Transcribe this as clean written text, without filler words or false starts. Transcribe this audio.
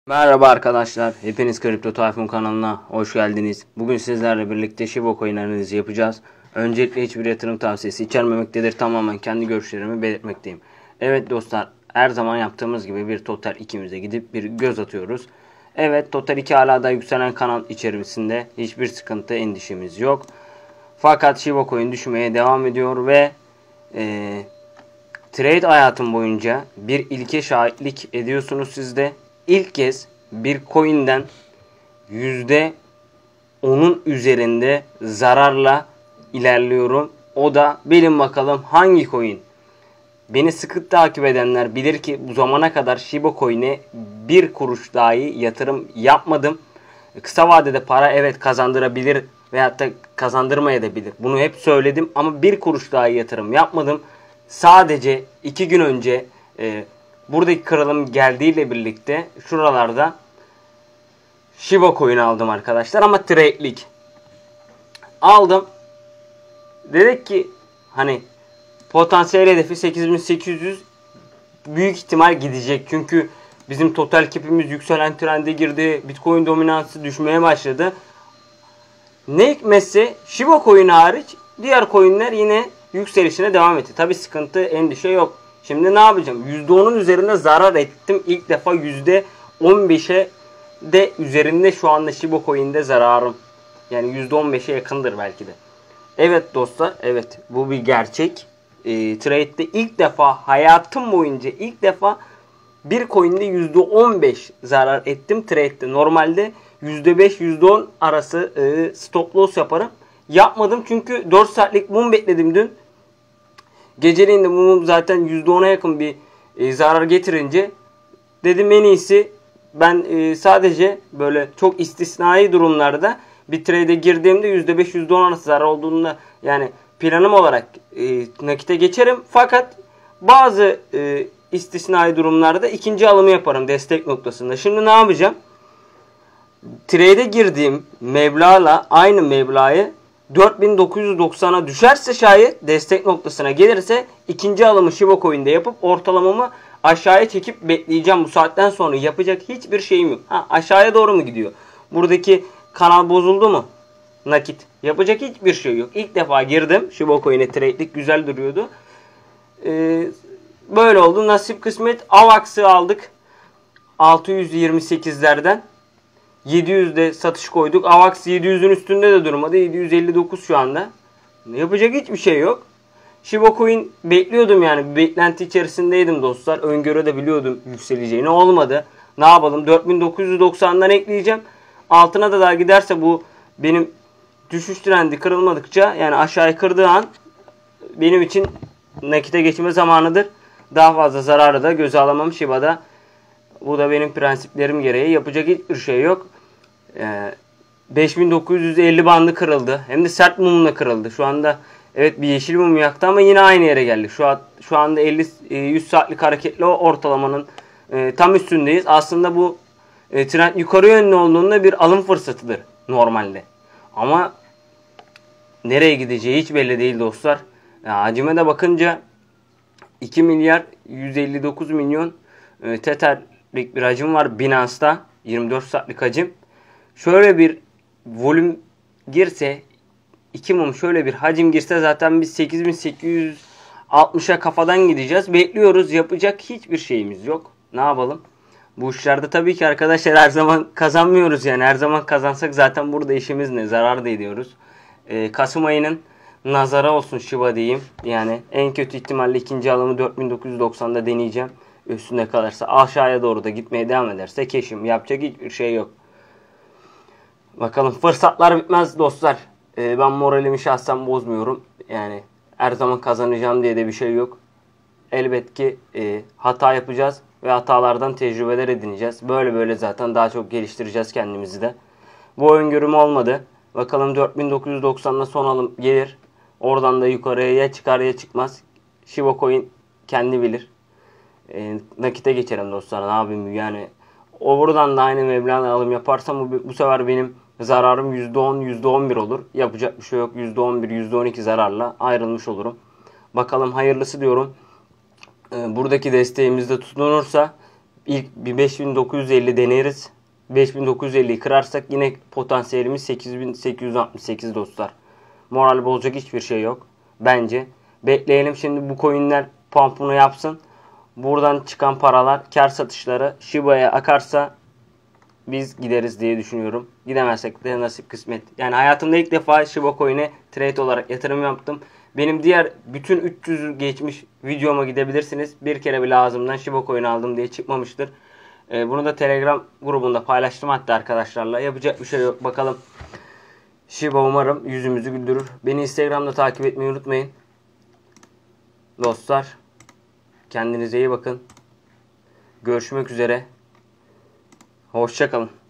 Merhaba arkadaşlar, hepiniz Kripto Tayfun kanalına hoş geldiniz. Bugün sizlerle birlikte Shiba Coin analizi yapacağız. Öncelikle hiçbir yatırım tavsiyesi içermemektedir. Tamamen kendi görüşlerimi belirtmekteyim. Evet dostlar, her zaman yaptığımız gibi bir Total 2'mize gidip bir göz atıyoruz. Evet, Total 2 hala da yükselen kanal içerisinde, hiçbir sıkıntı, endişemiz yok. Fakat Shiba Coin düşmeye devam ediyor ve trade hayatım boyunca bir ilke şahitlik ediyorsunuz siz de. İlk kez bir coin'den %10'un üzerinde zararla ilerliyorum. O da bilin bakalım hangi coin? Beni sıkı takip edenler bilir ki bu zamana kadar Shiba Coin'e bir kuruş dahi yatırım yapmadım. Kısa vadede para evet kazandırabilir veyahut da kazandırmayabilir. Bunu hep söyledim ama bir kuruş dahi yatırım yapmadım. Sadece 2 gün önce buradaki kırılım geldiğiyle birlikte şuralarda Shiba Coin aldım arkadaşlar ama trade'lik aldım. Dedik ki hani potansiyel hedefi 8800 büyük ihtimal gidecek. Çünkü bizim total cap'imiz yükselen trende girdi. Bitcoin dominansı düşmeye başladı. Ne hikmetse Shiba Coin hariç diğer coinler yine yükselişine devam etti. Tabi sıkıntı, endişe yok. Şimdi ne yapacağım? %10'un üzerinde zarar ettim. İlk defa %15'e de üzerinde şu anda Shiba Coin'de zararım. Yani %15'e yakındır belki de. Evet dostlar, evet bu bir gerçek. Trade'de ilk defa hayatım boyunca ilk defa bir coin'de %15 zarar ettim trade'de. Normalde %5 %10 arası stop loss yaparım. Yapmadım çünkü 4 saatlik mum bekledim dün. Geceleyin de mumum zaten %10'a yakın bir zarar getirince dedim en iyisi ben sadece böyle çok istisnai durumlarda bir trade'e girdiğimde %5 %10 arası zarar olduğunda yani planım olarak nakite geçerim. Fakat bazı istisnai durumlarda ikinci alımı yaparım destek noktasında. Şimdi ne yapacağım? Trade'e girdiğim meblağla aynı meblağı 4990'a düşerse şayet destek noktasına gelirse ikinci alımı Shiba Coin'de yapıp ortalamamı aşağıya çekip bekleyeceğim. Bu saatten sonra yapacak hiçbir şeyim yok. Aşağıya doğru mu gidiyor? Buradaki kanal bozuldu mu? Nakit. Yapacak hiçbir şey yok. İlk defa girdim. Shiba Coin'e trade'lik güzel duruyordu. Böyle oldu. Nasip kısmet. AVAX'ı aldık. 628'lerden. 700'de satış koyduk. AVAX 700'ün üstünde de durmadı. 759 şu anda. Yapacak hiçbir şey yok. Shiba Coin bekliyordum yani. Bir beklenti içerisindeydim dostlar. Öngörü de biliyordum yükseleceğini. Olmadı. Ne yapalım? 4990'dan ekleyeceğim. Altına da daha giderse bu benim düşüş trendi kırılmadıkça yani aşağıya kırdığı an benim için nakite geçme zamanıdır. Daha fazla zararı da göze alamam Shiba'da. Bu da benim prensiplerim gereği. Yapacak hiçbir şey yok. 5950 bandı kırıldı. Hem de sert mumla kırıldı. Şu anda evet bir yeşil mum yaktı ama yine aynı yere geldik. Şu anda 100 saatlik hareketli ortalamanın tam üstündeyiz. Aslında bu trend yukarı yönlü olduğunda bir alım fırsatıdır normalde. Ama nereye gideceği hiç belli değil dostlar. Hacime de bakınca 2 milyar 159 milyon Tether'lik bir hacim var Binance'da. 24 saatlik hacim. Şöyle bir volüm girse 2 mum şöyle bir hacim girse zaten biz 8860'a kafadan gideceğiz. Bekliyoruz. Yapacak hiçbir şeyimiz yok. Ne yapalım? Bu işlerde tabii ki arkadaşlar her zaman kazanmıyoruz yani. Her zaman kazansak zaten burada işimiz ne? Zarar da ediyoruz. Kasım ayının nazara olsun Shiba diyeyim. Yani en kötü ihtimalle ikinci alımı 4990'da deneyeceğim. Üstüne kalırsa aşağıya doğru da gitmeye devam ederse keşim. Yapacak hiçbir şey yok. Bakalım fırsatlar bitmez dostlar. Ben moralimi şahsen bozmuyorum. Yani her zaman kazanacağım diye de bir şey yok. Elbet ki hata yapacağız ve hatalardan tecrübeler edineceğiz. Böyle böyle zaten daha çok geliştireceğiz kendimizi de. Bu öngörüm olmadı. Bakalım 4990'da son alım gelir. Oradan da yukarıya ya çıkar ya çıkmaz. Shiba Coin kendi bilir. Nakite geçerim dostlar. Ne yapayım yani. O buradan da aynı meblağla alım yaparsam bu sefer benim zararım %10, %11 olur. Yapacak bir şey yok. %11, %12 zararla ayrılmış olurum. Bakalım hayırlısı diyorum. Buradaki desteğimizde tutunursa İlk bir 5950 deneriz. 5950'yi kırarsak yine potansiyelimiz 8868 dostlar. Moral bozacak hiçbir şey yok. Bence. Bekleyelim şimdi bu coinler pumpunu yapsın. Buradan çıkan paralar, kar satışları Shiba'ya akarsa biz gideriz diye düşünüyorum. Gidemezsek de nasip kısmet. Yani hayatımda ilk defa Shiba Coin'e trade olarak yatırım yaptım. Benim diğer bütün 300 geçmiş videoma gidebilirsiniz. Bir kere bile ağzımdan Shiba Coin aldım diye çıkmamıştır. Bunu da Telegram grubunda paylaştım hatta arkadaşlarla. Yapacak bir şey yok. Bakalım. Shiba umarım yüzümüzü güldürür. Beni Instagram'da takip etmeyi unutmayın. Dostlar. Kendinize iyi bakın. Görüşmek üzere. Hoşça kalın.